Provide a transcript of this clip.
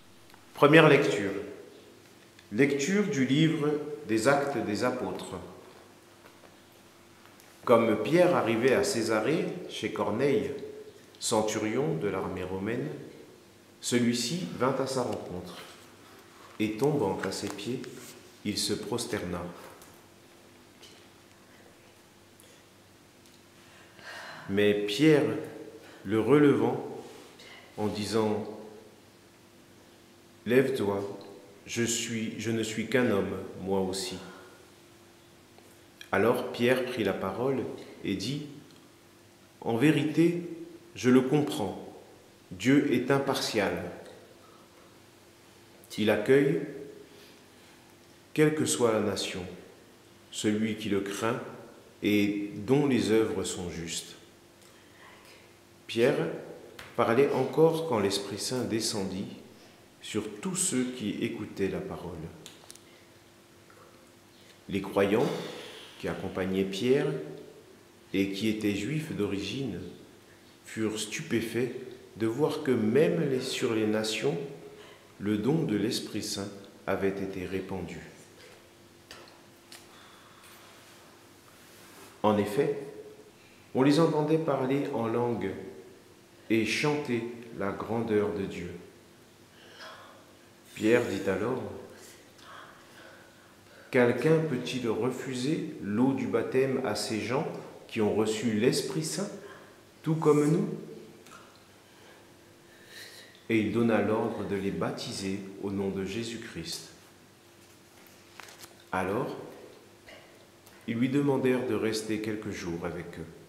Première lecture. Lecture du livre des Actes des Apôtres. Comme Pierre arrivait à Césarée, chez Corneille, centurion de l'armée romaine, celui-ci vint à sa rencontre, et tombant à ses pieds, il se prosterna. Mais Pierre, le relevant, en disant « Lève-toi, je ne suis qu'un homme, moi aussi. » Alors Pierre prit la parole et dit « En vérité, je le comprends, Dieu est impartial. Il accueille, quelle que soit la nation, celui qui le craint et dont les œuvres sont justes. » Pierre parlait encore quand l'Esprit Saint descendit sur tous ceux qui écoutaient la parole. Les croyants qui accompagnaient Pierre et qui étaient juifs d'origine furent stupéfaits de voir que même sur les nations, le don de l'Esprit Saint avait été répandu. En effet, on les entendait parler en langue et chanter la grandeur de Dieu. Pierre dit alors, « Quelqu'un peut-il refuser l'eau du baptême à ces gens qui ont reçu l'Esprit Saint, tout comme nous ?» Et il donna l'ordre de les baptiser au nom de Jésus-Christ. Alors, ils lui demandèrent de rester quelques jours avec eux.